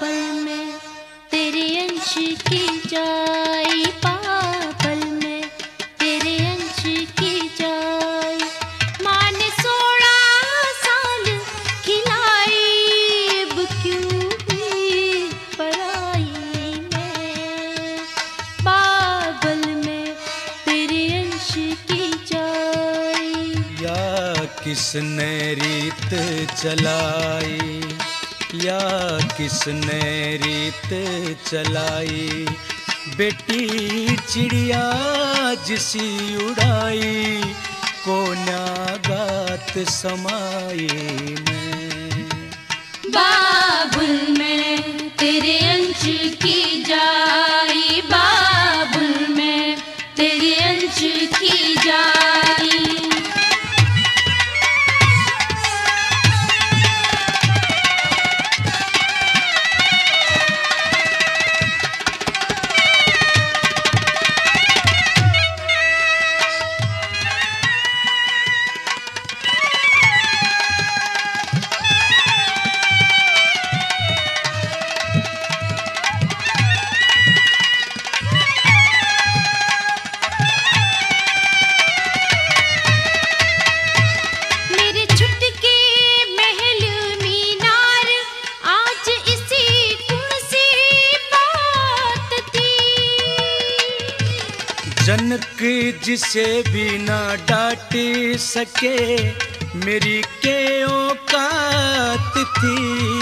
पल में तेरे अंश की जाई, पल में तेरे अंश की जाई। माँ ने 16 साल खिलाई, अब क्यों हुई पराई मैं, बाबल में तेरे अंश की जाई। या किसने रीत चलाई, या किसने रीत चलाई, बेटी चिड़िया जिसी उड़ाई, को न्यागात समाई में, बाबुल में तेरे अंश की जाई, बाबुल में तेरे अंश की जाई। जनक जिसे भी ना डांट सके, मेरी के औकात थी।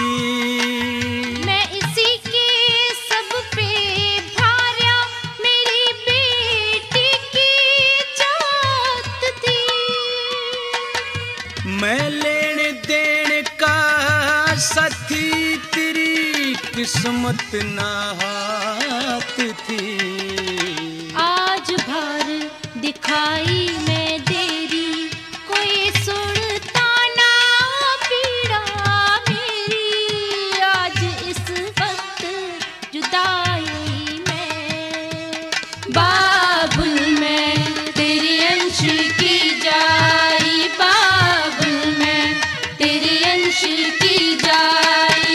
मैं इसी के सब पे भार्या, मेरी बेटी की जात थी। मैं लेने देने का साथी, तेरी किस्मत ना हाथ थी। आज भार दिखाई मैं तेरी, कोई सुनता ना पीड़ा मेरी, आज इस वक्त जुदाई में, बाबुल में तेरे अंश की जाई, बाबुल में तेरे अंश की जाई।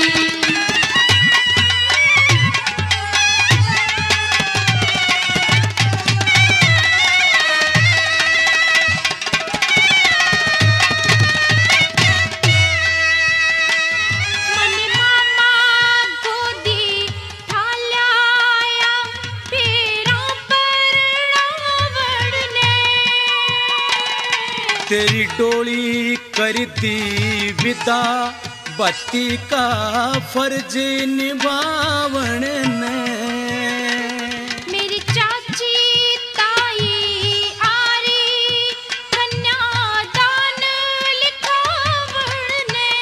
तेरी डोली कर दी विदा, बत्ती का फर्ज निभावन ने। मेरी चाची ताई आरी, कन्यादान लिखावन ने।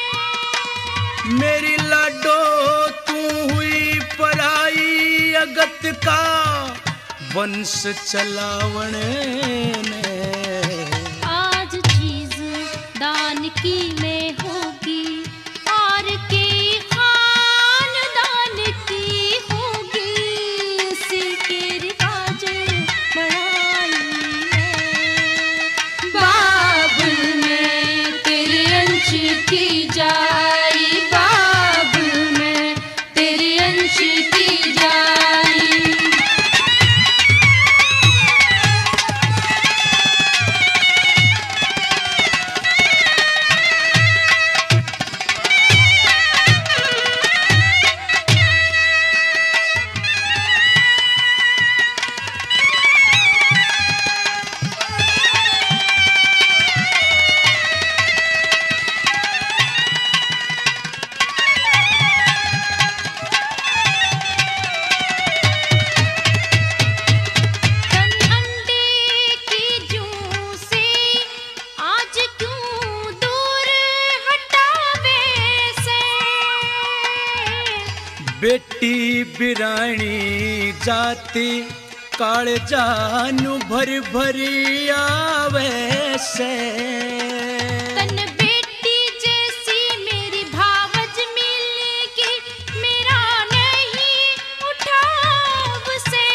मेरी लाडो तू हुई पराई, अगत का वंश चलावन ने। दान की में होगी और के खानदान की होगी, इसी के रिवाज बढ़ाई है, बाबुल में तेरे अंश की जाई, बाबुल में तेरे अंश की जाई। बेटी बिरानी जाती, काल जानू भर भरी आवे से। तन बेटी जैसी मेरी भावज मिलेगी, मेरा नहीं उठाव से।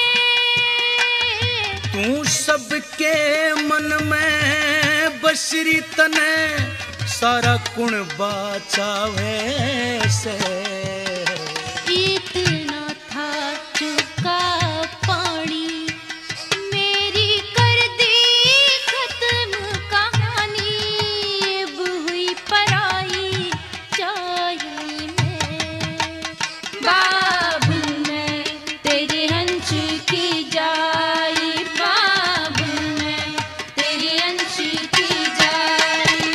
तू सबके मन में बसरी, तने सारा कुण बाचावे से। इतना था चुका पानी, मेरी कर दी खत्म कहानी, अब हुई पराई चाही मैं। बाबू मैं तेरे हंस की जाई, बाबू मैं तेरे हंस की जाई।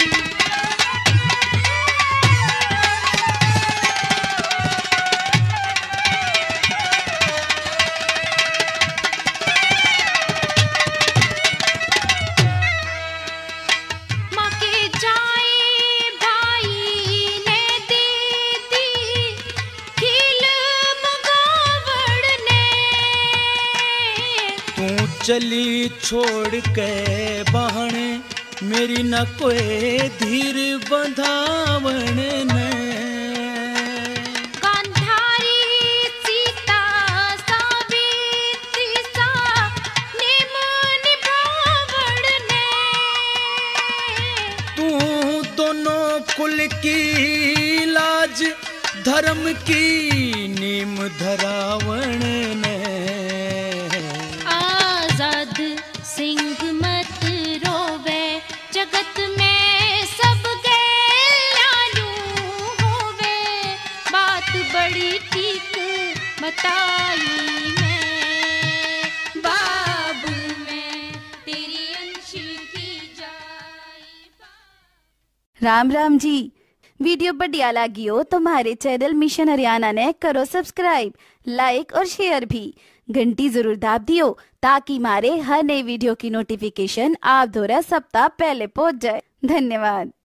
माँ के जाए भाई ने दे दी खिल मगावड़ ने, तू चली छोड़ के बहने मेरी न कोई धीर बंधावण ने। गांधारी सीता सावित्री सा नेम निभावड़ ने, तू दोनों कुल की लाज धर्म की नीम धरावण ने। आजाद सिंह मत रोवे, जगत में सब गैलालू होवे, बात बड़ी ठीक बताई मैं। बाबू मैं तेरी अंश की जाई। राम राम जी। वीडियो बढ़िया लगी हो तो हमारे चैनल मिशन हरियाणा ने करो सब्सक्राइब, लाइक और शेयर भी। घंटी जरूर दाब दियो ताकि हमारे हर नई वीडियो की नोटिफिकेशन आप द्वारा सप्ताह पहले पहुंच जाए। धन्यवाद।